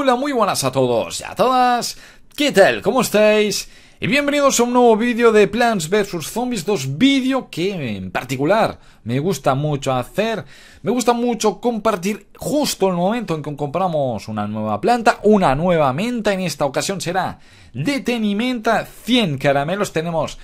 Hola, muy buenas a todos y a todas. ¿Qué tal? ¿Cómo estáis? Y bienvenidos a un nuevo vídeo de Plants vs Zombies 2, vídeo que en particular me gusta mucho hacer. Me gusta mucho compartir justo el momento en que compramos una nueva planta, una nueva menta. En esta ocasión será de Tenimenta, 100 caramelos. Tenemos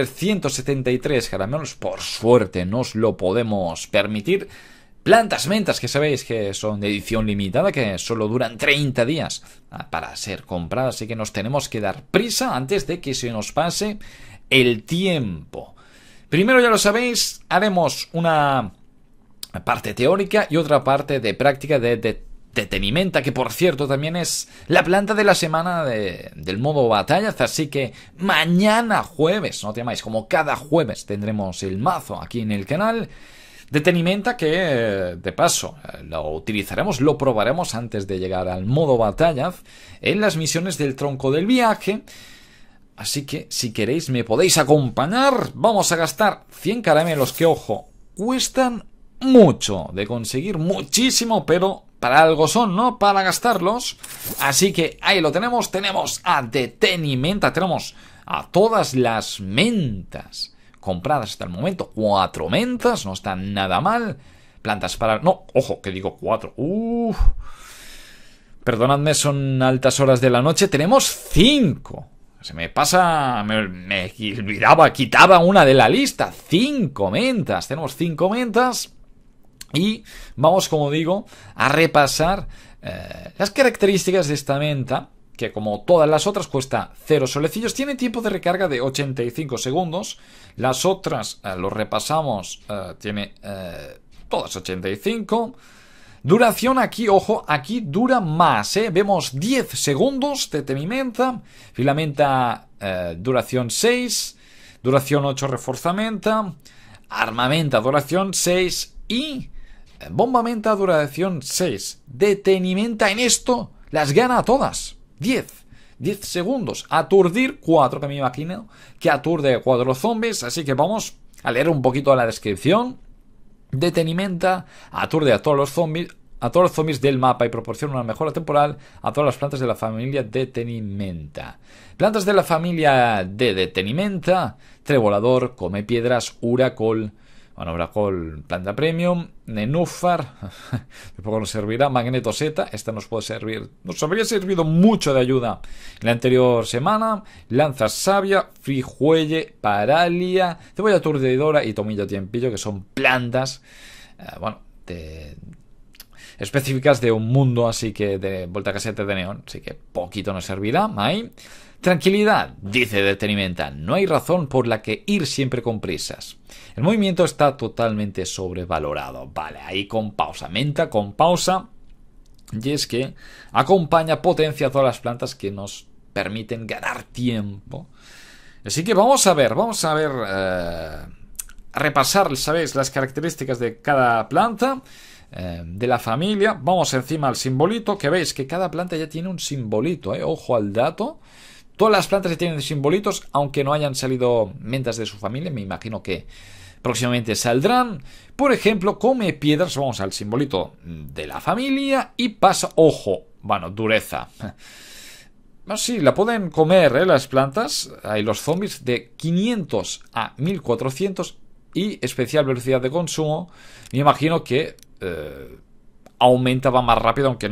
373 caramelos, por suerte nos lo podemos permitir. Plantas mentas que sabéis que son de edición limitada, que solo duran 30 días para ser compradas, así que nos tenemos que dar prisa antes de que se nos pase el tiempo. Primero, ya lo sabéis, haremos una parte teórica y otra parte de práctica de Tenimenta, que por cierto también es la planta de la semana del modo batallas, así que mañana jueves, no temáis, como cada jueves tendremos el mazo aquí en el canal de Tenimenta, que de paso lo utilizaremos, lo probaremos antes de llegar al modo batalla en las misiones del tronco del viaje. Así que si queréis me podéis acompañar. Vamos a gastar 100 caramelos que, ojo, cuestan mucho de conseguir, muchísimo, pero para algo son, ¿no? Para gastarlos. Así que ahí lo tenemos, tenemos a de Tenimenta, tenemos a todas las mentas compradas hasta el momento, 4 mentas, no están nada mal. Plantas para... No, ojo, que digo 4. Perdonadme, son altas horas de la noche. Tenemos 5. Se me pasa... Me olvidaba, quitaba una de la lista. 5 mentas. Tenemos 5 mentas. Y vamos, como digo, a repasar las características de esta menta, que como todas las otras cuesta 0 solecillos, tiene tiempo de recarga de 85 segundos, las otras lo repasamos, tiene todas 85, duración aquí, ojo, aquí dura más, vemos 10 segundos de Tenimenta, filamenta duración 6, duración 8 reforzamenta, armamenta duración 6 y bombamenta duración 6, de Tenimenta en esto las gana a todas. 10 segundos. Aturdir 4, que me imagino que aturde 4 zombies. Así que vamos a leer un poquito la descripción. De Tenimenta aturde a todos los zombies del mapa y proporciona una mejora temporal a todas las plantas de la familia de Tenimenta. Plantas de la familia de Tenimenta: Trevolador, Come Piedras, Uracol. Bueno, Uracol, planta premium, Nenúfar, tampoco nos servirá, Magnetoseta, esta nos puede servir, nos habría servido mucho de ayuda en la anterior semana, Lanza Sabia, Frijuelle, Paralia, Cebolla Aturdidora y Tomillo Tiempillo, que son plantas, específicas de un mundo, así que de Voltacasete de Neón, así que poquito nos servirá, ahí. Tranquilidad, dice de Tenimenta, no hay razón por la que ir siempre con prisas. El movimiento está totalmente sobrevalorado. Vale, ahí con pausa, menta con pausa. Y es que acompaña, potencia a todas las plantas que nos permiten ganar tiempo. Así que vamos a ver, a repasar, ¿sabéis? Las características de cada planta de la familia. Vamos encima al simbolito, que veis que cada planta ya tiene un simbolito, ojo al dato. Todas las plantas ya tienen simbolitos, aunque no hayan salido mentas de su familia. Me imagino que próximamente saldrán. Por ejemplo, Come Piedras. Vamos al simbolito de la familia y pasa, ojo, bueno, dureza. Sí, la pueden comer, las plantas. Hay los zombies de 500 a 1400 y especial velocidad de consumo. Me imagino que aumenta, va más rápido, aunque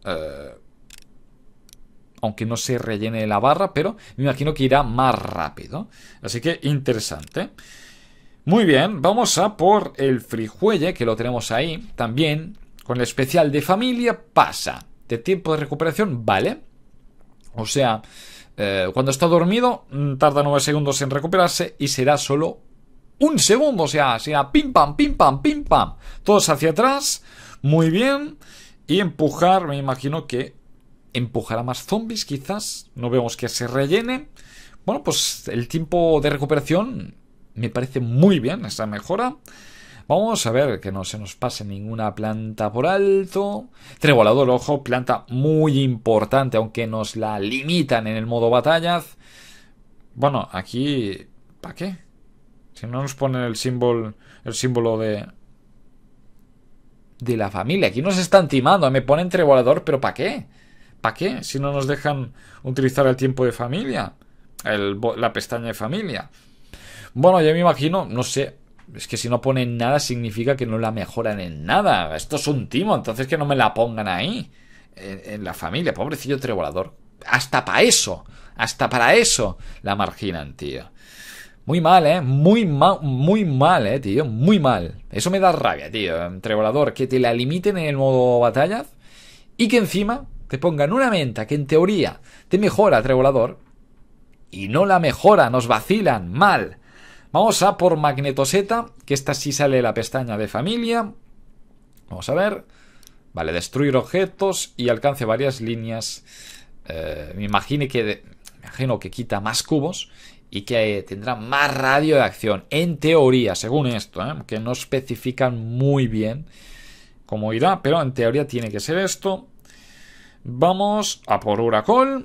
no se rellene la barra, pero me imagino que irá más rápido. Así que interesante. Muy bien, vamos a por el Frijuelle, que lo tenemos ahí. También, con el especial de familia, pasa de tiempo de recuperación, ¿vale? O sea, cuando está dormido, tarda 9 segundos en recuperarse y será solo 1 segundo. O sea, pim pam, pim pam, pim pam. Todos hacia atrás, muy bien. Y empujar, me imagino que empujará más zombies, quizás. No vemos que se rellene. Bueno, pues el tiempo de recuperación me parece muy bien, esa mejora. Vamos a ver que no se nos pase ninguna planta por alto. Trevolador, ojo, planta muy importante, aunque nos la limitan en el modo batallas. Bueno, aquí... ¿para qué? Si no nos ponen el símbolo de la familia. Aquí nos están timando, me ponen Trevolador, pero ¿para qué? ¿Para qué? Si no nos dejan utilizar el tiempo de familia. La pestaña de familia. Bueno, yo me imagino, no sé. Es que si no ponen nada significa que no la mejoran en nada. Esto es un timo, entonces que no me la pongan ahí. En la familia, pobrecillo Trevolador. Hasta para eso. Hasta para eso la marginan, tío. Muy mal, muy mal, tío. Muy mal. Eso me da rabia, tío. Trevolador, que te la limiten en el modo batalla y que encima te pongan una menta que en teoría te mejora, Trevolador, y no la mejora, nos vacilan. Mal. Vamos a por Magnetoseta, que esta sí sale la pestaña de familia. Vamos a ver. Vale, destruir objetos y alcance varias líneas. Me imagino que quita más cubos y que tendrá más radio de acción. En teoría, según esto, que no especifican muy bien cómo irá, pero en teoría tiene que ser esto. Vamos a por Huracol.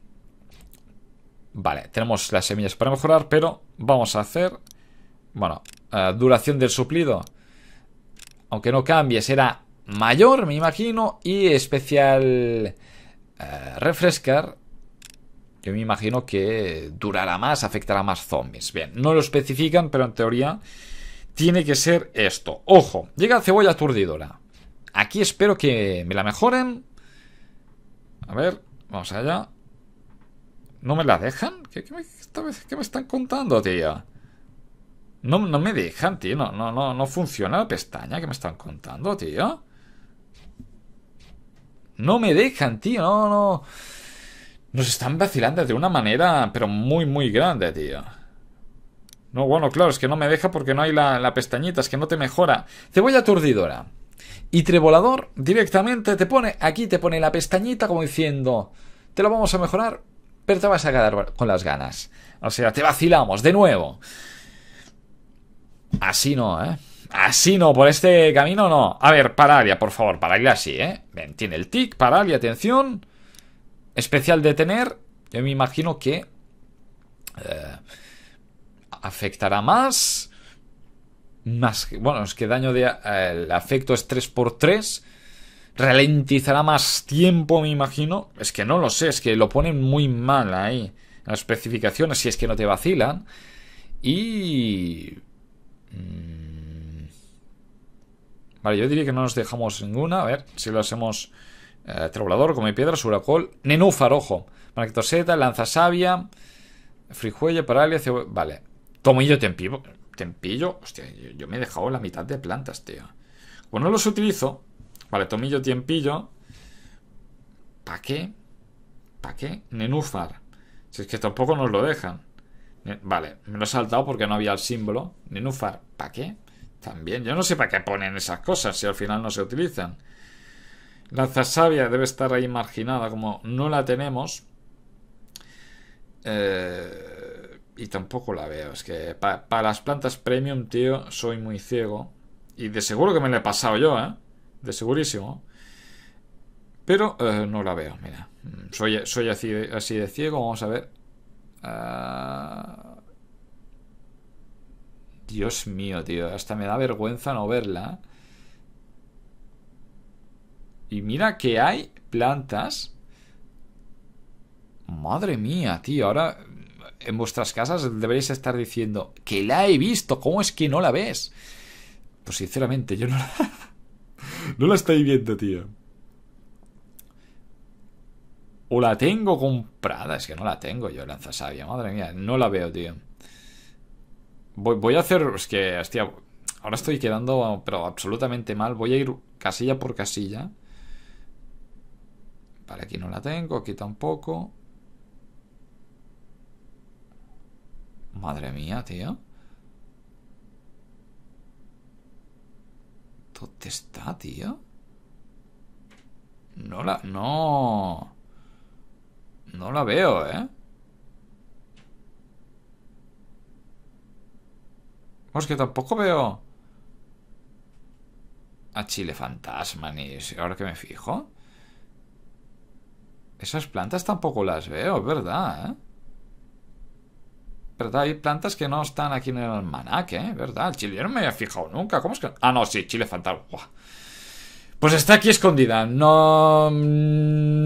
Vale, tenemos las semillas para mejorar, pero vamos a hacer... Bueno, duración del suplido, aunque no cambie, será mayor, me imagino. Y especial refrescar, yo me imagino que durará más, afectará más zombies. Bien, no lo especifican, pero en teoría tiene que ser esto. Ojo, llega cebolla aturdidora. Aquí espero que me la mejoren. A ver, vamos allá. ¿No me la dejan? ¿Qué me están contando, tío? No me dejan, tío. No funciona la pestaña que me están contando, tío. No me dejan, tío. No. Nos están vacilando de una manera, pero muy grande, tío. No, bueno, claro, es que no me deja porque no hay la pestañita. Es que no te mejora. Cebolla aturdidora. Y Trevolador directamente te pone... Aquí te pone la pestañita como diciendo... Te lo vamos a mejorar, pero te vas a quedar con las ganas. O sea, te vacilamos de nuevo. Así no, Así no, por este camino no. A ver, Paralia, por favor, Paralia sí, Ven, tiene el tic, Paralia, atención. Especial detener. Yo me imagino que afectará más. Bueno, es que daño de... el afecto es 3×3. Ralentizará más tiempo, me imagino. Es que no lo sé, es que lo ponen muy mal ahí en las especificaciones, si es que no te vacilan. Y... Vale, yo diría que no nos dejamos ninguna. A ver, si lo hacemos... Trevolador, come piedras, Huracol, Nenúfar, ojo, Magnetoseta, Lanzasabia, Frijuelle, Paralia, vale. Tomillo, Tempillo. Hostia, yo me he dejado la mitad de plantas, tío. Pues no los utilizo. Vale, Tomillo, Tiempillo. ¿Para qué? ¿Para qué? Nenúfar. Si es que tampoco nos lo dejan. Vale, me lo he saltado porque no había el símbolo. Nenúfar, ¿para qué? También, yo no sé para qué ponen esas cosas si al final no se utilizan. Lanzasabia debe estar ahí marginada, como no la tenemos. Y tampoco la veo. Es que para las plantas premium, tío, soy muy ciego. Y de seguro que me la he pasado yo, de segurísimo. Pero no la veo, mira. Soy así de ciego. Vamos a ver. Dios mío, tío. Hasta me da vergüenza no verla. Y mira que hay plantas. Madre mía, tío. Ahora en vuestras casas deberéis estar diciendo que la he visto. ¿Cómo es que no la ves? Pues sinceramente yo no la... no la estoy viendo, tío. O la tengo comprada. Es que no la tengo yo, Lanzasabia. Madre mía, no la veo, tío. Voy a hacer... Es que, hostia, ahora estoy quedando pero absolutamente mal. Voy a ir casilla por casilla. Vale, aquí no la tengo, aquí tampoco. Madre mía, tío. ¿Dónde está, tío? No la veo, Pues que tampoco veo a Chile Fantasma, ni ahora que me fijo. Esas plantas tampoco las veo, es verdad, ¿Verdad? Hay plantas que no están aquí en el almanaque, ¿verdad? El chile yo no me había fijado nunca. ¿Cómo es que...? Ah, no, sí, Chile Fantasma. Buah. Pues está aquí escondida. No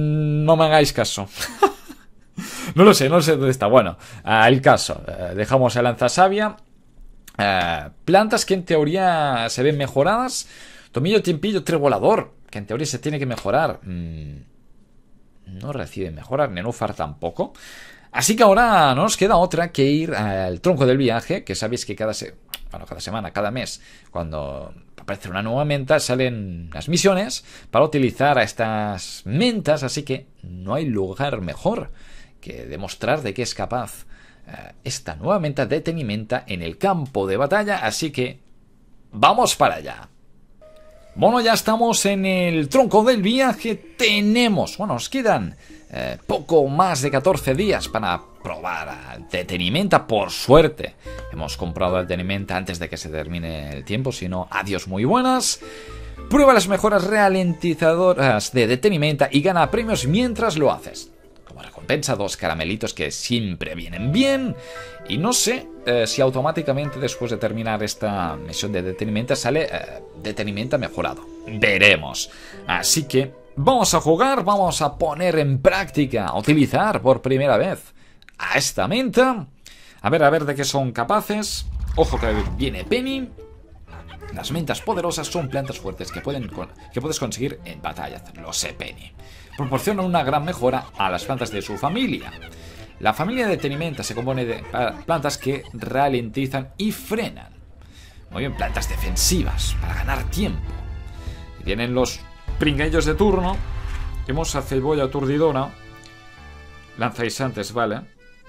no me hagáis caso. No lo sé dónde está. Bueno, el caso. Dejamos el lanzasabia. Plantas que en teoría se ven mejoradas. Tomillo, tiempillo, trevolador, que en teoría se tiene que mejorar. No recibe mejoras, nenúfar tampoco. Así que ahora no nos queda otra que ir al tronco del viaje, que sabéis que cada semana, cada mes, cuando aparece una nueva menta, salen las misiones para utilizar a estas mentas, así que no hay lugar mejor que demostrar de qué es capaz esta nueva menta de Tenimenta en el campo de batalla, así que vamos para allá. Bueno, ya estamos en el tronco del viaje. Nos quedan poco más de 14 días para probar el Tenimenta. Por suerte hemos comprado el Tenimenta antes de que se termine el tiempo, si no, adiós muy buenas. Prueba las mejoras ralentizadoras de Tenimenta y gana premios mientras lo haces. Como recompensa, 2 caramelitos que siempre vienen bien. Y no sé si automáticamente después de terminar esta misión de Tenimenta sale Tenimenta mejorado. Veremos. Así que vamos a jugar, vamos a poner en práctica, a utilizar por primera vez a esta menta. A ver de qué son capaces. Ojo que viene Penny. Las mentas poderosas son plantas fuertes que puedes conseguir en batalla. Lo sé, Penny. Proporcionan una gran mejora a las plantas de su familia. La familia de Tenimenta se compone de plantas que ralentizan y frenan. Muy bien, plantas defensivas para ganar tiempo. Y tienen los pringuellos de turno. Tenemos a cebolla aturdidora. Lanzaguisantes, vale.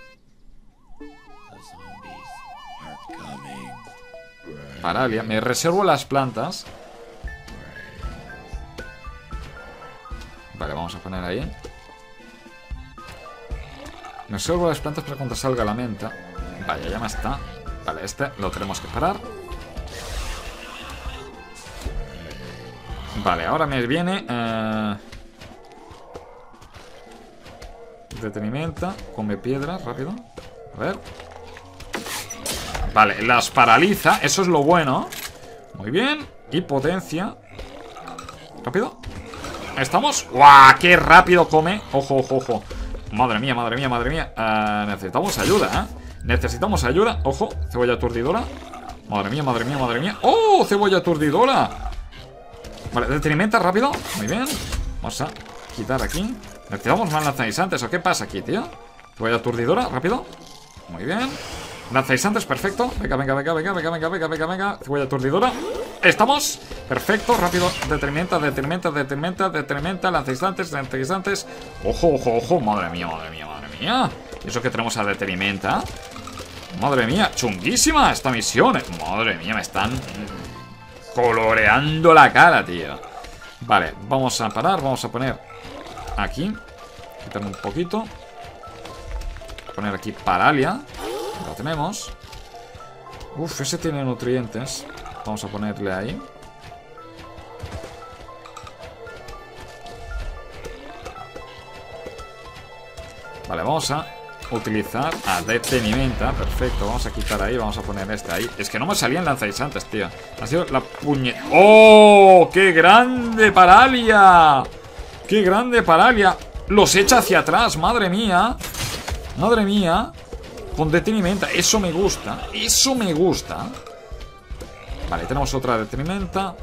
Paralia. Me reservo las plantas. Vale, vamos a poner ahí. Me reservo las plantas para cuando salga la menta. Vaya, ya me está. Vale, este lo tenemos que parar. Vale, ahora me viene Detenimiento. Come piedras, rápido. A ver. Vale, las paraliza. Eso es lo bueno. Muy bien. Y potencia. Rápido. ¿Estamos? ¡Guau! ¡Qué rápido come! Ojo, ojo, ojo. Madre mía, madre mía, madre mía. Necesitamos ayuda, Necesitamos ayuda. Ojo, cebolla aturdidora. Madre mía, madre mía, madre mía. ¡Oh! Cebolla aturdidora. Vale, detenimiento rápido. Muy bien. Vamos a quitar aquí. Necesitamos más lanzaguisantes. ¿O qué pasa aquí, tío? Cebolla aturdidora, rápido. Muy bien. Lanzaguisantes, perfecto. Venga, venga, venga, venga, venga, venga, venga, venga, venga. Cebolla aturdidora. Estamos. Perfecto, rápido. Detenimiento, detenimiento, detenimiento, detenimiento. Lanzaguisantes, lanzaguisantes. Ojo, ojo, ojo. Madre mía, madre mía, madre mía. ¿Y eso que tenemos a detenimiento? Madre mía, chunguísima esta misión. Madre mía, me están coloreando la cara, tío. Vale, vamos a parar. Vamos a poner aquí. Quitarme un poquito. Poner aquí Paralia. Lo tenemos. Uf, ese tiene nutrientes. Vamos a ponerle ahí. Vale, vamos a utilizar a Detenimiento. Perfecto, vamos a quitar ahí. Vamos a poner este ahí. Es que no me salían lanzaguisantes, tío. Ha sido la puñeta. ¡Oh! ¡Qué grande Paralia! ¡Qué grande Paralia! Los echa hacia atrás, madre mía. Madre mía. Con detenimiento, eso me gusta. Eso me gusta. Vale, tenemos otra detenimiento.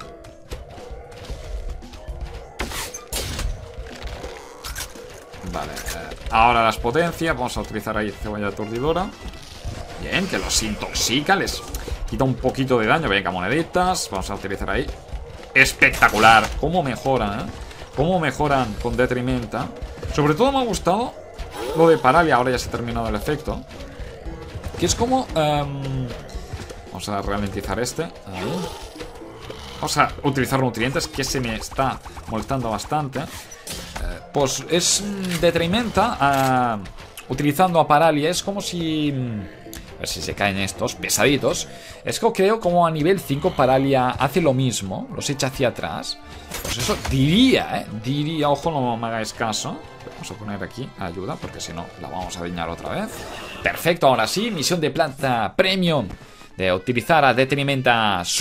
Vale, ahora las potencias. Vamos a utilizar ahí cebolla aturdidora. Bien, que los intoxica. Les quita un poquito de daño. Venga, moneditas. Vamos a utilizar ahí. Espectacular. Cómo mejoran, cómo mejoran con detenimiento. Sobre todo me ha gustado lo de Paralia. Ahora ya se ha terminado el efecto. Que es como... vamos a ralentizar este. Ahí. Vamos a utilizar nutrientes, que se me está molestando bastante. Pues es detenimiento. Utilizando a Paralia. Es como si... a ver si se caen estos pesaditos. Es que creo como a nivel 5 Paralia hace lo mismo. Los echa hacia atrás. Pues eso diría, diría, ojo, no me hagáis caso. Vamos a poner aquí ayuda, porque si no la vamos a dañar otra vez. Perfecto, ahora sí, misión de planta premium de utilizar a detenimiento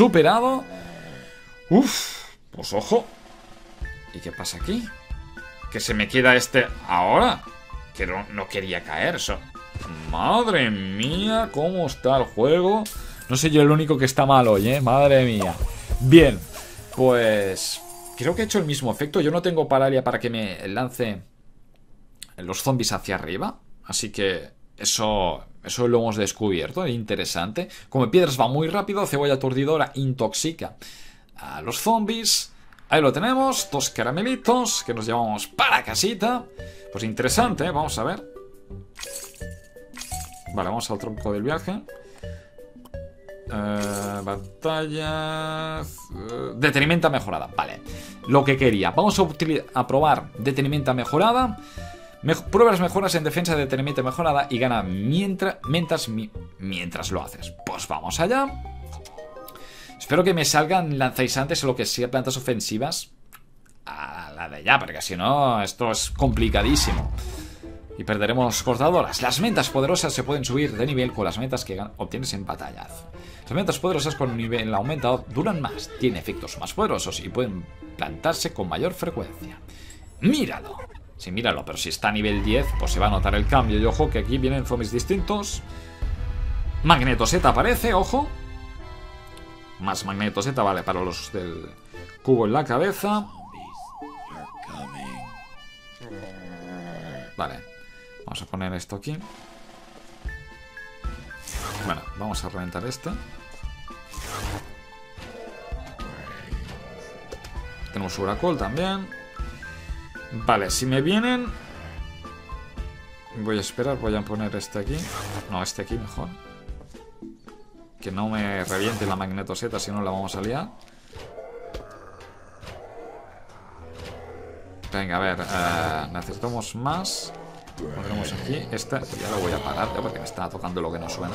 superado. Uf, pues ojo. ¿Y qué pasa aquí? Que se me queda este ahora. Que no quería caer eso. Madre mía, cómo está el juego. No soy yo el único que está mal hoy, madre mía. Bien, pues creo que he hecho el mismo efecto. Yo no tengo paralia para que me lance los zombies hacia arriba. Así que eso lo hemos descubierto. Interesante. Como piedras va muy rápido, cebolla aturdidora intoxica a los zombies. Ahí lo tenemos, 2 caramelitos que nos llevamos para casita. Pues interesante, vamos a ver. Vale, vamos al tronco del viaje. Batallas. Detenimiento mejorada, vale. Lo que quería. Vamos a probar detenimiento mejorada. Prueba las mejoras en defensa de detenimiento mejorada y gana mientras lo haces. Pues vamos allá. Espero que me salgan lanzaguisantes o lo que sea, plantas ofensivas a la de ya, porque si no, esto es complicadísimo. Y perderemos cortadoras. Las mentas poderosas se pueden subir de nivel con las metas que obtienes en batallas. Las mentas poderosas con nivel aumentado duran más, tienen efectos más poderosos y pueden plantarse con mayor frecuencia. ¡Míralo! Sí, míralo, pero si está a nivel 10, pues se va a notar el cambio. Y ojo que aquí vienen zombies distintos. Magnetoseta aparece, ojo. Más magnetoseta, vale, para los del cubo en la cabeza. Vale, vamos a poner esto aquí. Bueno, vamos a reventar este. Tenemos Huracol también. Vale, si me vienen... Voy a esperar, voy a poner este aquí. No, este aquí mejor. Que no me reviente la magnetoseta, si no la vamos a liar. Venga, a ver, necesitamos más. Pondremos aquí. Esta ya lo voy a parar, porque me está tocando lo que no suena.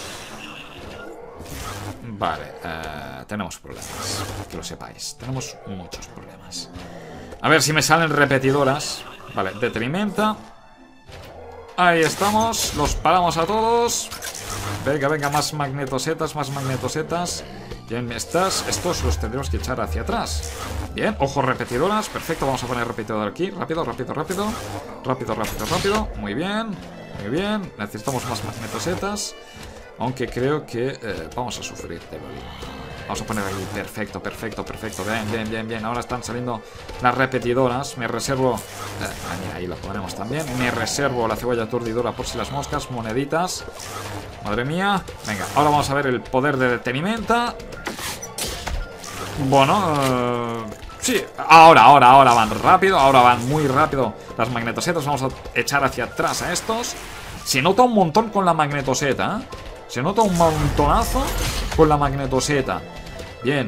Vale, tenemos problemas, que lo sepáis. Tenemos muchos problemas. A ver si me salen repetidoras. Vale, detrimenta. Ahí estamos, los paramos a todos. Venga, venga, más magnetosetas, más magnetosetas. Bien, estos los tendremos que echar hacia atrás. Bien, ojo, repetidoras, perfecto, vamos a poner repetidor aquí. Rápido, rápido, rápido. Rápido, rápido, rápido. Muy bien, muy bien. Necesitamos más magnetosetas. Aunque creo que vamos a sufrir de verdad. Vamos a poner ahí, perfecto, perfecto, perfecto. Bien, bien, bien, bien. Ahora están saliendo las repetidoras. Me reservo... ahí la ponemos también. Me reservo la cebolla aturdidora por si las moscas. Moneditas. Madre mía. Venga, ahora vamos a ver el poder de detenimiento. Bueno, sí, ahora van rápido. Ahora van muy rápido las magnetosetas. Vamos a echar hacia atrás a estos. Se nota un montón con la magnetoseta, ¿eh? Se nota un montonazo con la magnetoseta. Bien.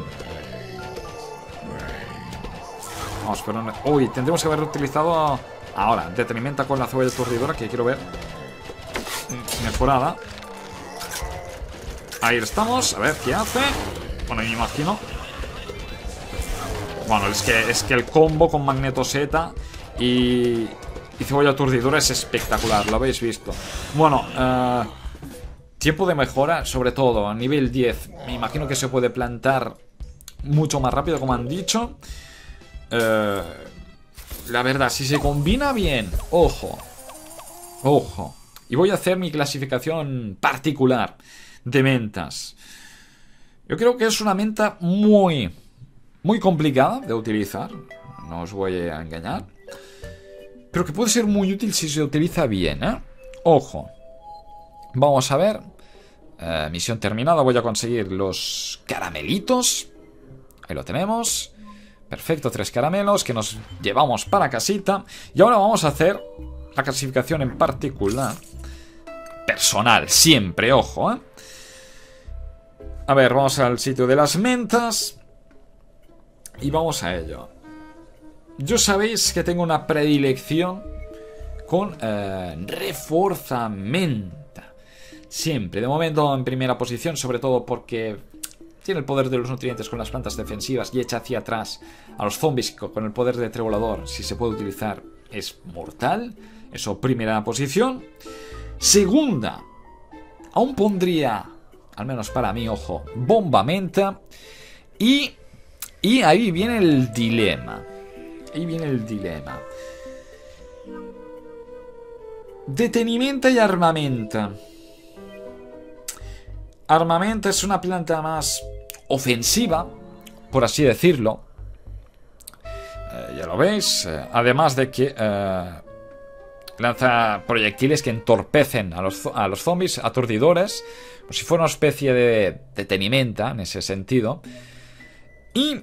Vamos, pero... Uy, tendremos que haber utilizado... Ahora, detenimiento con la cebolla aturdidora, que quiero ver. Mejorada. Ahí estamos, a ver qué hace. Bueno, me imagino. Bueno, es que el combo con magnetoseta y cebolla aturdidora es espectacular, lo habéis visto. Bueno, tiempo de mejora, sobre todo a nivel 10. Me imagino que se puede plantar mucho más rápido, como han dicho. La verdad, si se combina bien, ojo. Ojo. Y voy a hacer mi clasificación particular de mentas. Yo creo que es una menta muy complicada de utilizar. No os voy a engañar. Pero que puede ser muy útil si se utiliza bien, ¿eh? Ojo. Vamos a ver. Misión terminada. Voy a conseguir los caramelitos. Ahí lo tenemos. Perfecto, 3 caramelos que nos llevamos para casita. Y ahora vamos a hacer la clasificación en particular. Personal, siempre, ojo, ¿eh? A ver, vamos al sitio de las mentas. Y vamos a ello. Yo sabéis que tengo una predilección con reforzamenta. Siempre, de momento en primera posición, sobre todo porque tiene el poder de los nutrientes con las plantas defensivas y echa hacia atrás a los zombies con el poder de trevolador. Si se puede utilizar, es mortal. Eso, primera posición. Segunda, aún pondría, al menos para mí, ojo, bomba menta. Y ahí viene el dilema. Ahí viene el dilema. Detenimiento y armamento. Armamento es una planta más ofensiva, por así decirlo. Ya lo veis. Además de que lanza proyectiles que entorpecen a los zombies, aturdidores, como si fuera una especie de detenimiento en ese sentido. Y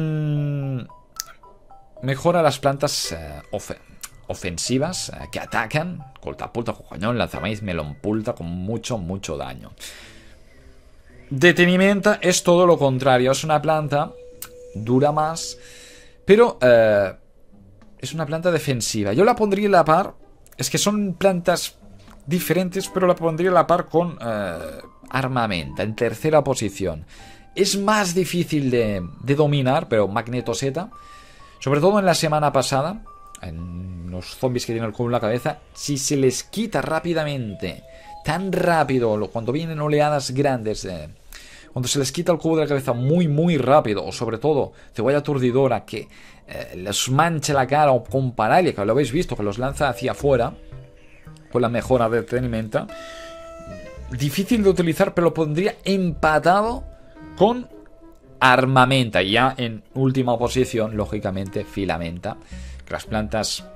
mejora las plantas ofensivas que atacan. Coltapulta, cocañón, lanzamaíz, melonpulta, con mucho daño. Detenimiento es todo lo contrario. Es una planta, dura más, pero es una planta defensiva. Yo la pondría a la par. Es que son plantas diferentes, pero la pondría a la par con armamento, en tercera posición. Es más difícil de dominar, pero Magnetoseta, sobre todo en la semana pasada, en los zombies que tienen el cubo en la cabeza, si se les quita rápidamente, tan rápido, cuando vienen oleadas grandes, cuando se les quita el cubo de la cabeza muy rápido, o sobre todo cebolla aturdidora que les mancha la cara, o con paralia, que lo habéis visto, que los lanza hacia afuera, con la mejora de detenimiento, difícil de utilizar, pero lo pondría empatado con armamenta. Y ya en última posición, lógicamente, filamenta, que las plantas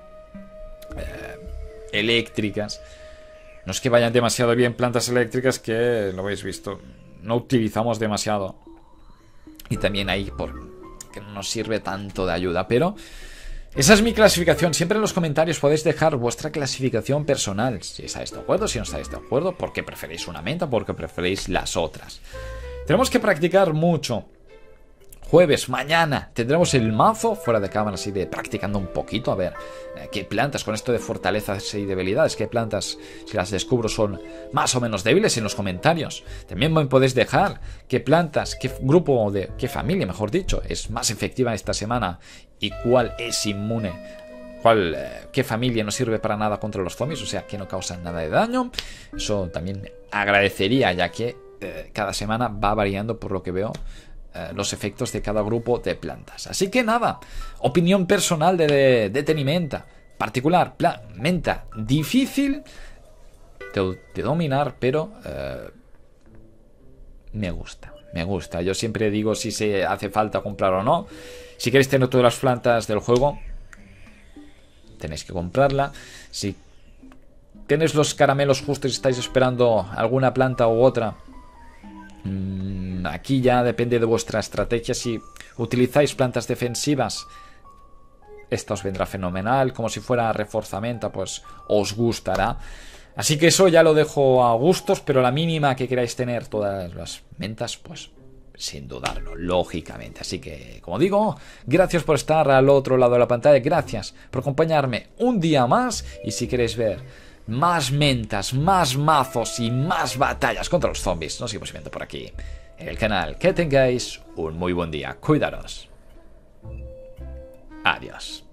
eléctricas, no es que vayan demasiado bien, plantas eléctricas que, lo habéis visto, no utilizamos demasiado. Y también ahí que no nos sirve tanto de ayuda. Pero esa es mi clasificación. Siempre en los comentarios podéis dejar vuestra clasificación personal. Si estáis de acuerdo, si no estáis de acuerdo, por qué preferís una menta, por qué preferís las otras. Tenemos que practicar mucho. Jueves, mañana, tendremos el mazo fuera de cámara, así de practicando un poquito. A ver, qué plantas con esto de fortalezas y debilidades, qué plantas, si las descubro, son más o menos débiles, en los comentarios. También me podéis dejar qué plantas, qué grupo, qué familia, mejor dicho, es más efectiva esta semana y cuál es inmune. Qué familia no sirve para nada contra los zombies, o sea, que no causan nada de daño. Eso también agradecería, ya que cada semana va variando, por lo que veo, los efectos de cada grupo de plantas. Así que nada, opinión personal de detenimiento. Particular, menta difícil de dominar, pero me gusta. Yo siempre digo si se hace falta comprar o no. Si queréis tener todas las plantas del juego, tenéis que comprarla. Si tenéis los caramelos justos y estáis esperando alguna planta u otra, aquí ya depende de vuestra estrategia. Si utilizáis plantas defensivas, esta os vendrá fenomenal. Como si fuera reforzamiento, pues os gustará. Así que eso ya lo dejo a gustos, pero la mínima que queráis tener todas las mentas, pues sin dudarlo, lógicamente. Así que, como digo, gracias por estar al otro lado de la pantalla. Gracias por acompañarme un día más. Y si queréis ver más mentas, más mazos y más batallas contra los zombies, nos seguimos viendo por aquí en el canal. Que tengáis un muy buen día. Cuidaros. Adiós.